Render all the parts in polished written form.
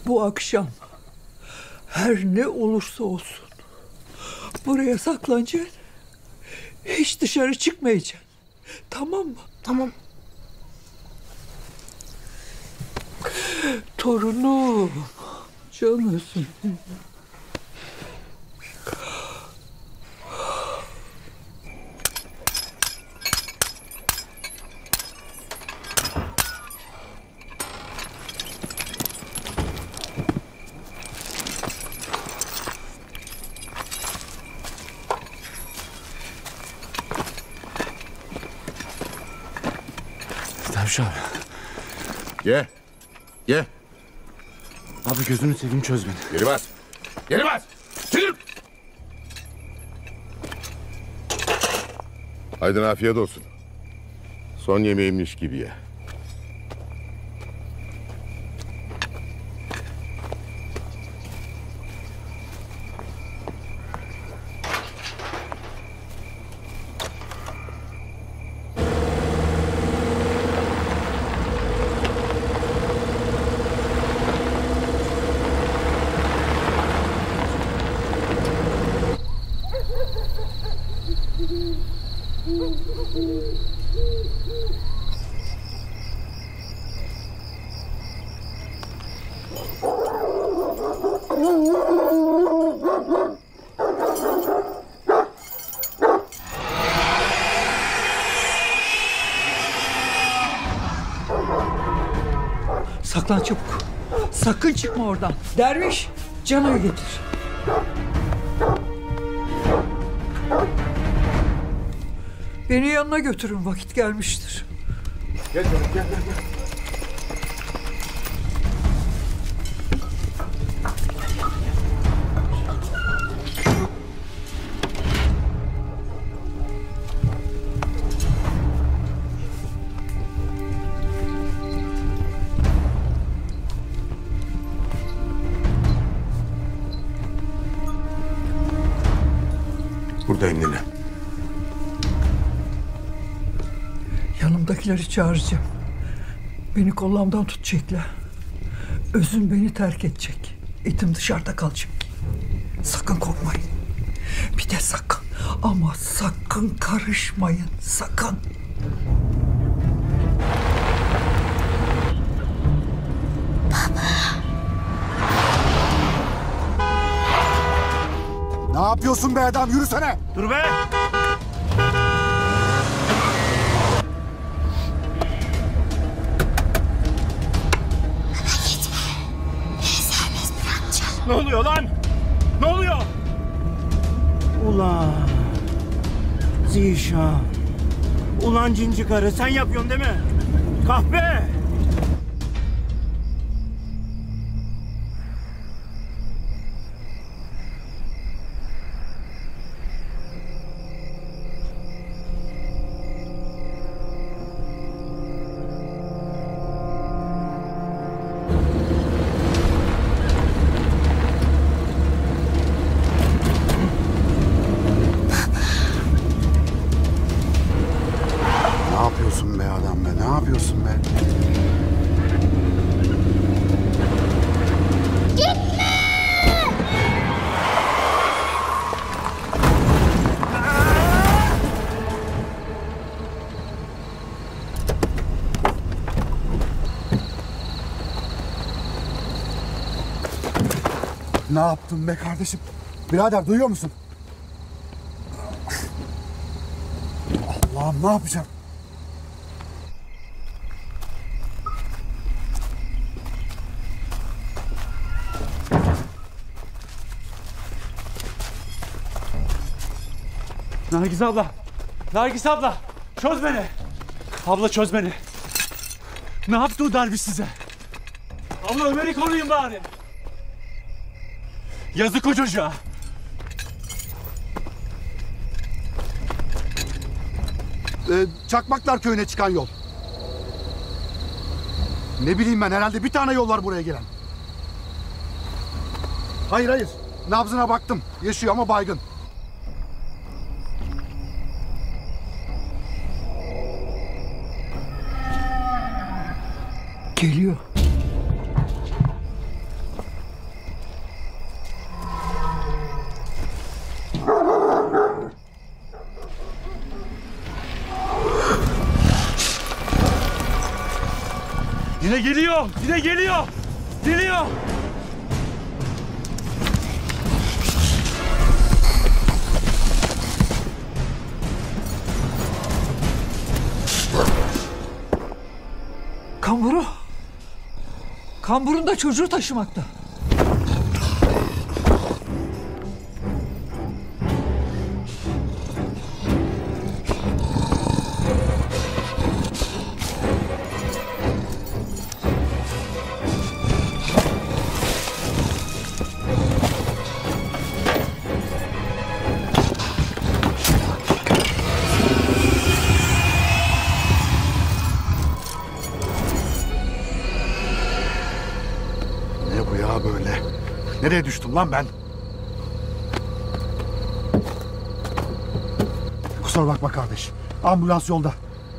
Bu akşam her ne olursa olsun buraya saklanacaksın. Hiç dışarı çıkmayacaksın. Tamam mı? Tamam. Torunum. Canısın. Derviş abi. Ye. Ye. Abi gözünü seveyim, çöz beni. Geri bas. Geri bas. Çık. Aydın afiyet olsun. Son yemeğimmiş gibi ye. Saklan çabuk. Sakın çıkma oradan. Derviş, Cano'yu getir. Beni yanına götürün, vakit gelmiştir. Gel çabuk, gel. Buradayım nene. Yanımdakileri çağıracağım. Beni kollamdan tutacaklar. Özüm beni terk edecek. Etim dışarıda kalacak. Sakın korkmayın. Bir de sakın ama sakın karışmayın. Sakın. Ne yapıyorsun be adam? Yürüsene. Dur be! Ne oluyor lan? Ne oluyor? Ulan Zişan. Ulan cinci karı, sen yapıyorsun değil mi? Kahpe! Ne yapıyorsun be adam be? Ne yapıyorsun be? Ne yaptın be kardeşim? Birader duyuyor musun? Allah'ım ne yapacağım? Nergis abla! Nergis abla! Çöz beni! Abla çöz beni! Ne yaptı o derviş size? Abla Ömer'i koruyun bari! Yazık o çocuğa! Çakmaklar köyüne çıkan yol. Ne bileyim ben, herhalde bir tane yol var buraya gelen. Hayır. Nabzına baktım. Yaşıyor ama baygın. Geliyor. Yine geliyor! Yine geliyor! Geliyor! Kamburu. Kamburun da çocuğu taşımakta. Böyle. Nereye düştüm lan ben? Kusura bakma kardeş. Ambulans yolda.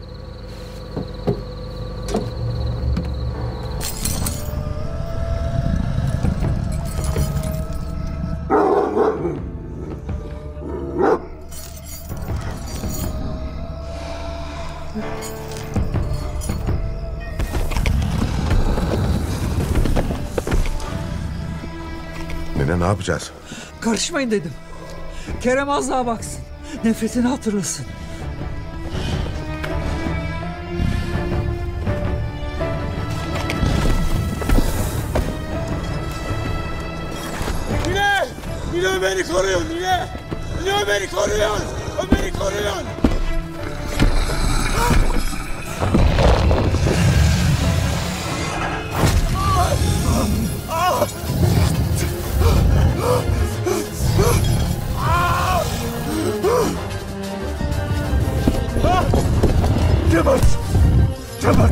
Ne yapacağız? Karışmayın dedim. Kerem az daha baksın. Nefretini hatırlasın. Mine! Mine Ömer'i koruyun Mine! Mine Ömer'i koruyun! Ömer'i koruyun! Cevat! Cevat!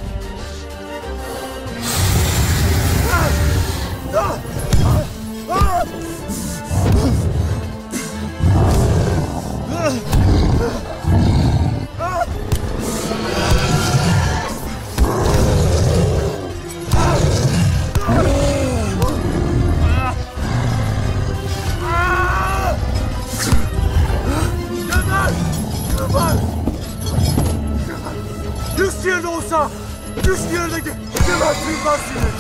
Üst yerde olsa, üst yerdeki Cevat Yılmaz seni.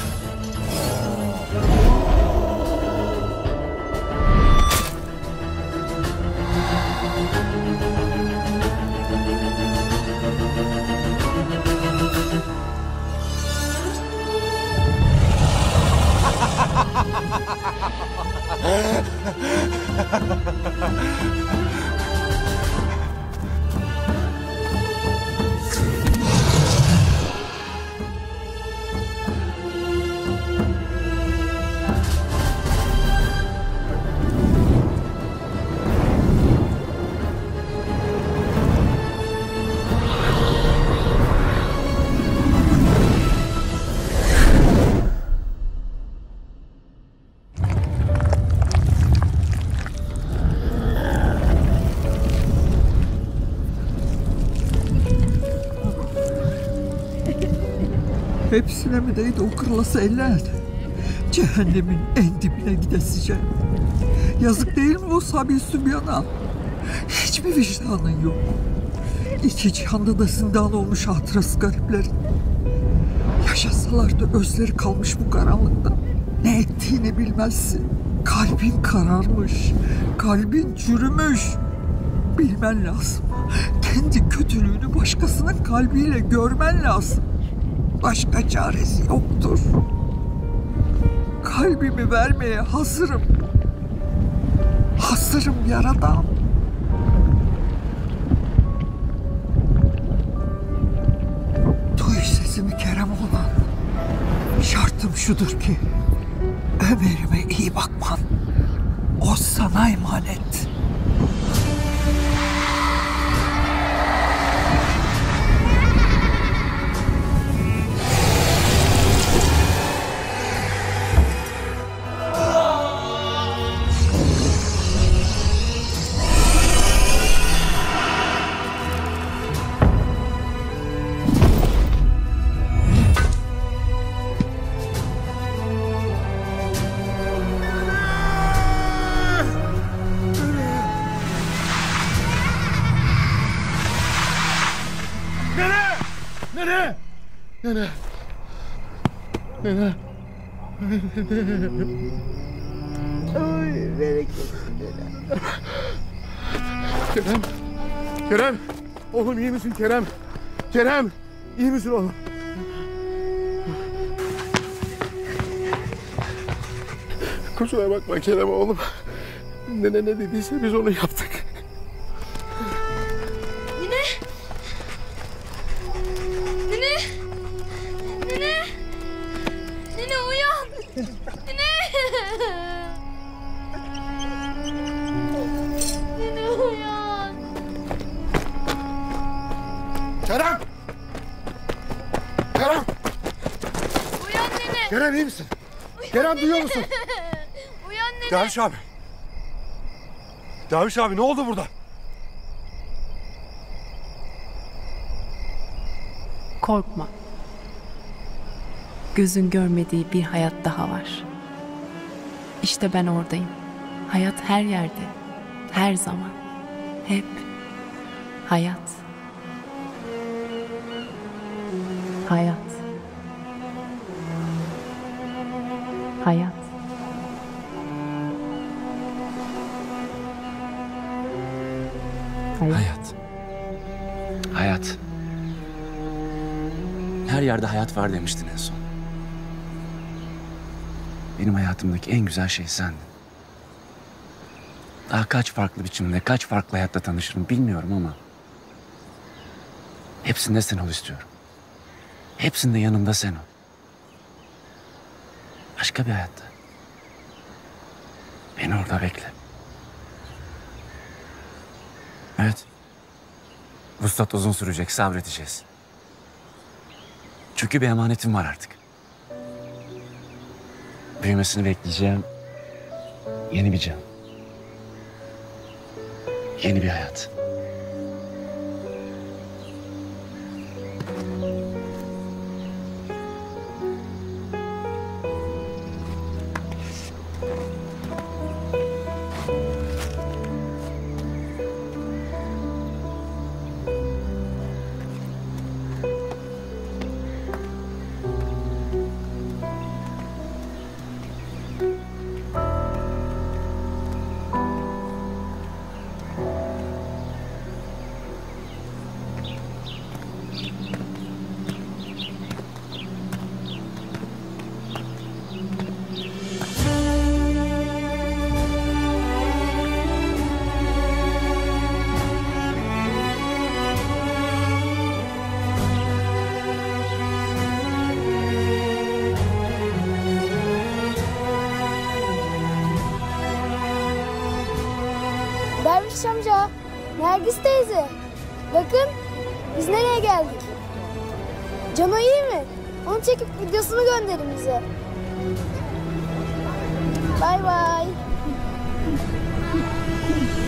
Hepsine mi değdi o kırılası eller? Cehennemin en dibine gidesice. Yazık değil mi o Sabil Sübyan'a? Hiç mi vicdanın yok? İki cihanda da zindan olmuş hatırası gariplerin. Yaşasalar da özleri kalmış bu karanlıkta. Ne ettiğini bilmezsin. Kalbin kararmış, kalbin çürümüş. Bilmen lazım. Kendi kötülüğünü başkasının kalbiyle görmen lazım. Başka çaresi yoktur. Kalbimi vermeye hazırım. Hazırım Yaradan. Duy sesimi Kerem olan. Şartım şudur ki Ömer'ime iyi bakman. O sana emanet. Nene. Ay bereketli. Kerem. Kerem. Oğlum iyi misin Kerem? Kerem. İyi misin oğlum? Kusura bakma Kerem oğlum. Nene ne dediyse biz onu yaptık. Nene! Nene! Nene! Nene uyan! Nene! Nene uyan! Kerem! Kerem! Uyan nene! Kerem iyi misin? Kerem duyuyor musun? Uyan nene! Derviş abi. Derviş abi ne oldu burada? Korkma. Gözün görmediği bir hayat daha var. İşte ben oradayım. Hayat her yerde, her zaman, hep hayat. Hayat. Hayat. Hayat. Hayat. Her yerde hayat var demiştin en son. Benim hayatımdaki en güzel şey sendin. Daha kaç farklı biçimde, kaç farklı hayatta tanışırım bilmiyorum ama... hepsinde sen ol istiyorum. Hepsinde yanımda sen ol. Başka bir hayatta. Beni orada bekle. Evet. Vuslat uzun sürecek, sabredeceğiz. Çünkü bir emanetim var artık. Büyümesini bekleyeceğim. Yeni bir can. Yeni bir hayat. Derviş amca, Nergis teyze. Bakın, biz nereye geldik? Cano iyi mi? Onu çekip videosunu gönderin bize. Bay bay.